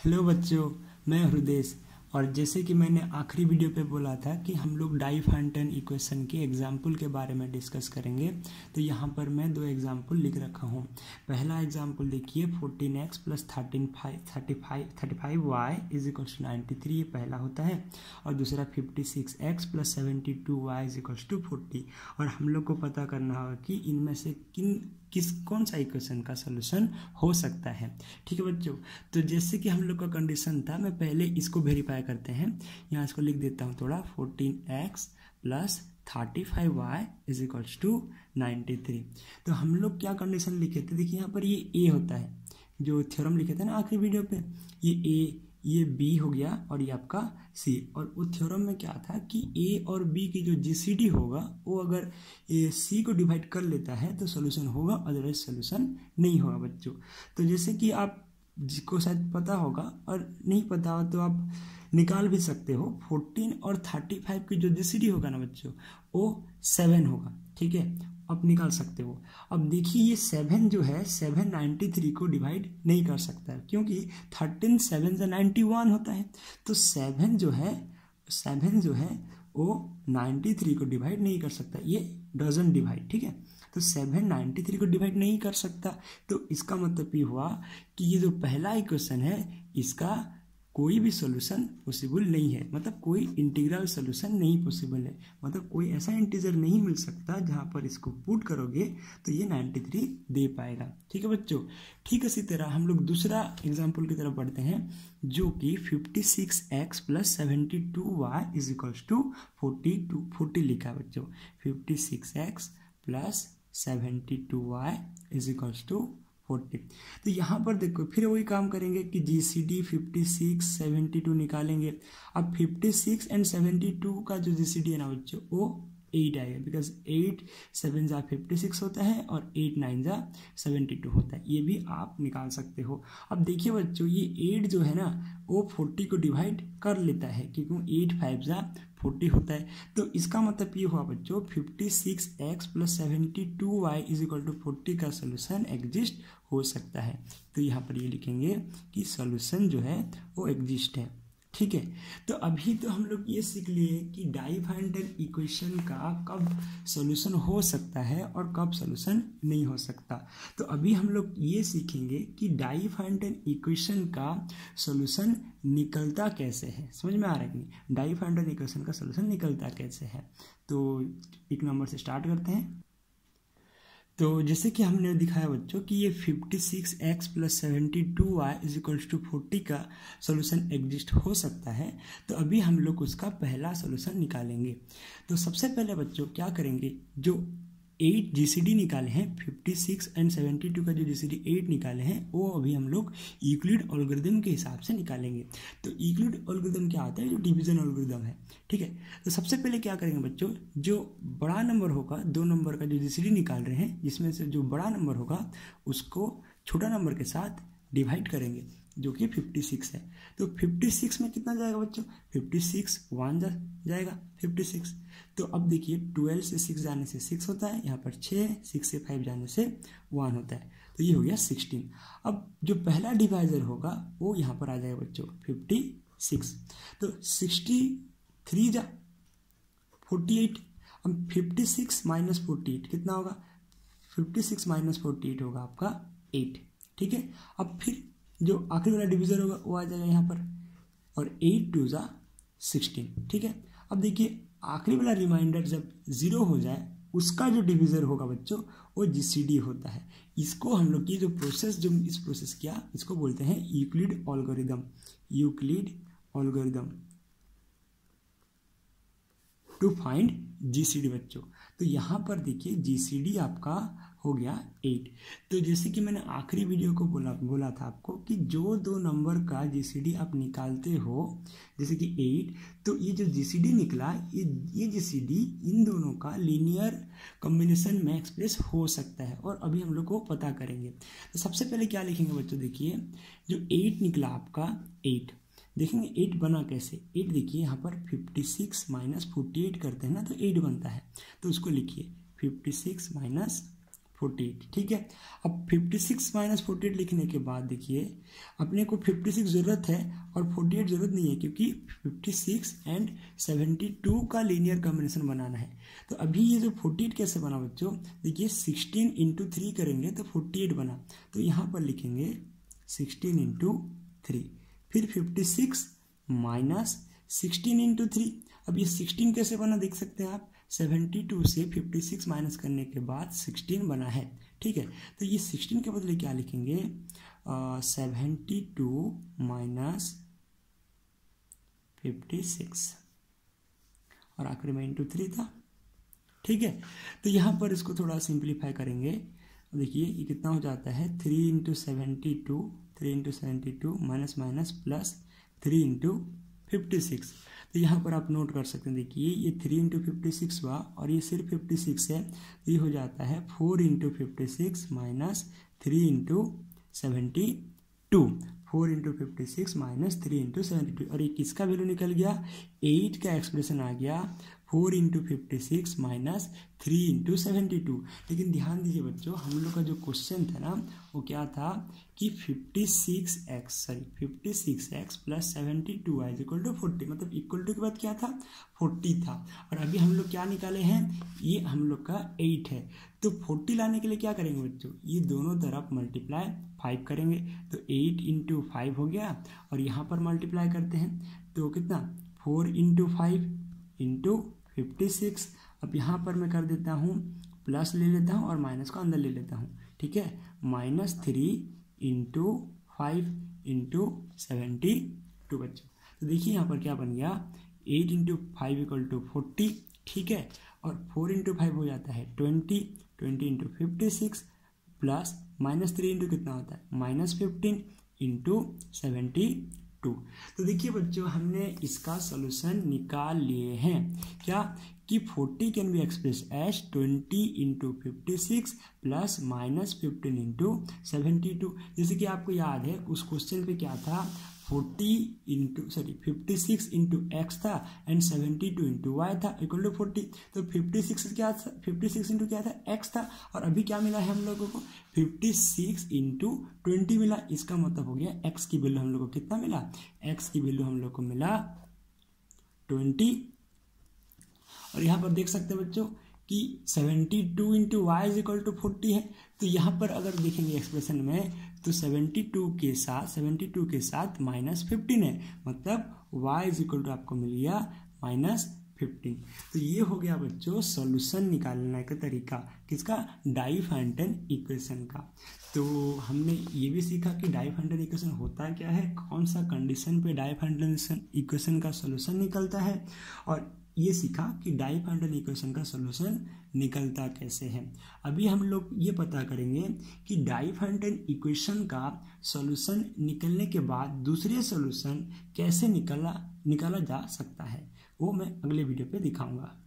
Hello बच्चों, मैं हृदय। और जैसे कि मैंने आखिरी वीडियो पे बोला था कि हम लोग डाइफेंटन इक्वेशन के एग्जाम्पल के बारे में डिस्कस करेंगे, तो यहाँ पर मैं दो एग्जाम्पल लिख रखा हूँ। पहला एग्जाम्पल देखिए, 14x plus 35y is equals to 93, ये पहला होता है। और दूसरा 56x plus 72y is equals to 40। और हम लोग को पता करना होगा कि इनमें से कौन सा इक्वेशन का सोल्यूशन हो सकता है। ठीक है बच्चों, तो जैसे कि हम लोग का कंडीशन था, मैं पहले इसको वेरीफाई करते हैं। यहाँ इसको लिख देता हूँ थोड़ा, 14x plus 35y is equals to 93। तो हम लोग क्या कंडीशन लिखे थे, देखिए यहाँ पर ये a होता है, जो थ्योरम लिखे थे ना आखिरी वीडियो पे, ये a, ये b हो गया और ये आपका c। और वो थ्योरम में क्या था कि a और b की जो जीसीडी होगा वो अगर c को डिवाइड कर लेता है तो सोल्यूशन होगा, अदरवाइज सोल्यूशन नहीं होगा बच्चों। तो जैसे कि आप जिसको शायद पता होगा और नहीं पता हो तो आप निकाल भी सकते हो, 14 और 35 की जो जीसीडी होगा ना बच्चों, वो 7 होगा। ठीक है, आप निकाल सकते हो। अब देखिए ये 7 जो है, 7 93 को डिवाइड नहीं कर सकता है, क्योंकि 13 7 से 91 होता है। तो 7 जो है वो 93 को डिवाइड नहीं कर सकता, ये डजंट डिवाइड। ठीक है, तो 7 93 को डिवाइड नहीं कर सकता, तो इसका मतलब ये हुआ कि ये जो पहला इक्वेशन है इसका कोई भी सॉल्यूशन पॉसिबल नहीं है, मतलब कोई इंटीग्रल सॉल्यूशन नहीं पॉसिबल है, मतलब कोई ऐसा इंटीजर नहीं मिल सकता जहां पर इसको पुट करोगे तो ये 93 दे पाएगा। ठीक है बच्चों, ठीक है। इसी तरह हम लोग दूसरा एग्जांपल की तरफ बढ़ते हैं, जो कि 56x plus 72y is equals to 40 लिखा है बच्चों। 56x plus 72y is equals to 40। तो यहाँ पर देखो फिर वही काम करेंगे कि जीसीडी 56 72 निकालेंगे। अब 56 एंड 72 का जो जीसीडी है ना बच्चों, वो 8 आएगा, बिकॉज 8 7 जा 56 होता है और 8 9 जा 72 होता है। ये भी आप निकाल सकते हो। अब देखिए बच्चों, ये 8 जो है ना वो 40 को डिवाइड कर लेता है, क्योंकि 8 5 जा 40 होता है। तो इसका मतलब ये हुआ बच्चों, 56x plus 72y is equal to 40 का सोल्यूशन एग्जिस्ट हो सकता है। तो यहाँ पर ये लिखेंगे कि सोल्यूशन जो है वो एग्जिस्ट है। ठीक है, तो अभी तो हम लोग ये सीख लिए कि डाइफेंटन इक्वेशन का कब सॉल्यूशन हो सकता है और कब सॉल्यूशन नहीं हो सकता। तो अभी हम लोग ये सीखेंगे कि डाइफेंटन इक्वेशन का सॉल्यूशन निकलता कैसे है। समझ में आ रहा है कि नहीं, डाइफेंटन इक्वेशन का सॉल्यूशन निकलता कैसे है। तो एक नंबर से स्टार्ट करते हैं। तो जैसे कि हमने दिखाया बच्चों कि ये 56x plus 72y is equals to 40 का सॉल्यूशन एग्जिस्ट हो सकता है। तो अभी हम लोग उसका पहला सॉल्यूशन निकालेंगे। तो सबसे पहले बच्चों क्या करेंगे, जो 8 जीसीडी निकाले हैं, 56 एंड 72 का जो जीसीडी 8 निकाले हैं, वो अभी हम लोग यूक्लिड एल्गोरिथम के हिसाब से निकालेंगे। तो यूक्लिड एल्गोरिथम क्या आता है, जो डिवीजन एल्गोरिथम है। ठीक है, तो सबसे पहले क्या करेंगे बच्चों, जो बड़ा नंबर होगा, 2 नंबर का जो जीसीडी निकाल रहे हैं, जिसमें से जो बड़ा नंबर होगा उसको छोटा नंबर के साथ डिवाइड करेंगे, जो कि 56 है। तो 56 में कितना जाएगा बच्चों, 56 1 जाएगा 56। तो अब देखिए 12 से 6 जाने से 6 होता है, यहाँ पर 6, 6 से 5 जाने से 1 होता है, तो ये हो गया 16। अब जो पहला डिवाइजर होगा वो यहाँ पर आ जाएगा बच्चों 56। तो 63 जा 48। अब 56 माइनस 48 कितना होगा, 56 माइनस 48 होगा आपका 8। ठीक है, अब फिर जो आखिरी वाला डिवीजर होगा वो आ जाएगा यहाँ पर, और 8 2 जा 16। ठीक है, अब देखिए आखिरी वाला रिमाइंडर जब 0 हो जाए, उसका जो डिवीजर होगा बच्चों वो जीसीडी होता है। इसको हम लोग की जो इस प्रोसेस किया, इसको बोलते हैं Euclid algorithm to find GCD बच्चों। तो यहाँ पर देखिए जीसीडी आपका हो गया 8। तो जैसे कि मैंने आखिरी वीडियो को बोला था आपको कि जो 2 नंबर का जीसीडी आप निकालते हो, जैसे कि 8, तो ये जो जीसीडी निकला, ये जीसीडी इन दोनों का लीनियर कॉम्बिनेशन में एक्सप्रेस हो सकता है, और अभी हम लोग को पता करेंगे। तो सबसे पहले क्या लिखेंगे बच्चों, देखिए जो 8 निकला आपका 8, देखेंगे 8 बना कैसे। 8 देखिए यहाँ पर 56 माइनस 48 करते हैं ना, तो 8 बनता है। तो उसको लिखिए 56 माइनस 48, ठीक है। अब 56 माइनस 48 लिखने के बाद देखिए अपने को 56 ज़रूरत है और 48 ज़रूरत नहीं है, क्योंकि 56 एंड 72 का लीनियर कॉम्बिनेशन बनाना है। तो अभी ये जो 48 कैसे बना बच्चों, देखिए 16 इंटू 3 करेंगे तो 48 बना, तो यहाँ पर लिखेंगे 16 इंटू 3, फिर 56 माइनस 16 इंटू 3। अब ये 16 कैसे बना देख सकते हैं आप, 72 से 56 माइनस करने के बाद 16 बना है, ठीक है। तो ये 16 के बदले क्या लिखेंगे, 72 माइनस 56 और आखिर में इंटू 3 था, ठीक है। तो यहाँ पर इसको थोड़ा सिंप्लीफाई करेंगे, देखिए ये कितना हो जाता है 3 into 72 minus minus plus 3 into 56। तो यहाँ पर आप नोट कर सकते हैं, देखिए ये 3 इंटू 56 हुआ और ये सिर्फ 56 है, तो ये हो जाता है 4 into 56 minus 3 into 72, 4 into 56 minus 3 into 72, और ये किसका वैल्यू निकल गया, 8 का एक्सप्रेशन आ गया, 4 इंटू 56 माइनस 3 इंटू 72। लेकिन ध्यान दीजिए बच्चों, हम लोग का जो क्वेश्चन था ना वो क्या था कि 56x plus 72y equal to 40, मतलब इक्वल टू के बाद क्या था 40 था, और अभी हम लोग क्या निकाले हैं, ये हम लोग का 8 है। तो 40 लाने के लिए क्या करेंगे बच्चों, ये दोनों तरफ मल्टीप्लाई 5 करेंगे, तो 8 इंटू 5 हो गया, और यहाँ पर मल्टीप्लाई करते हैं तो कितना 4 इंटू 5 इंटू 56। अब यहाँ पर मैं कर देता हूँ प्लस ले लेता हूँ और माइनस को अंदर ले लेता हूँ, ठीक है, -3 इंटू 5 इंटू 72 बच्चों। तो देखिए यहाँ पर क्या बन गया, 8 इंटू 5 इक्वल टू 40, ठीक है, और 4 इंटू 5 हो जाता है 20 इंटू 56 प्लस -3 इंटू कितना होता है -15 इंटू 72। तो देखिए बच्चों हमने इसका सॉल्यूशन निकाल लिए हैं, क्या कि 40 can be express as 20 into 56 plus -15 into 72। जैसे कि आपको याद है उस क्वेश्चन पे क्या था, 56 इंटू एक्स था एंड 72 इंटू वाई था इक्वल टू 40। तो 56 क्या था, 56 इंटू क्या था एक्स था, और अभी क्या मिला है हम लोगों को 56 इंटू 20 मिला। इसका मतलब हो गया एक्स की वैल्यू हम लोग को कितना मिला, एक्स की वैल्यू हम लोग को मिला 20। और यहाँ पर देख सकते हैं बच्चों कि 72 into y is equal to 40 है। तो यहाँ पर अगर देखेंगे एक्सप्रेशन में तो 72 के साथ -15 है, मतलब y इज इक्वल टू आपको मिल गया -15। तो ये हो गया बच्चों सॉल्यूशन निकालने का तरीका, किसका, डाइफेंटन इक्वेशन का। तो हमने ये भी सीखा कि डाइफेंटन इक्वेशन होता क्या है, कौन सा कंडीशन पे डाइफेंटन इक्वेशन का सॉल्यूशन निकलता है, और ये सीखा कि डाइफेंटन इक्वेशन का सॉल्यूशन निकलता कैसे है। अभी हम लोग ये पता करेंगे कि डाइफेंटन इक्वेशन का सॉल्यूशन निकलने के बाद दूसरे सॉल्यूशन कैसे निकाला जा सकता है, वो मैं अगले वीडियो पे दिखाऊंगा।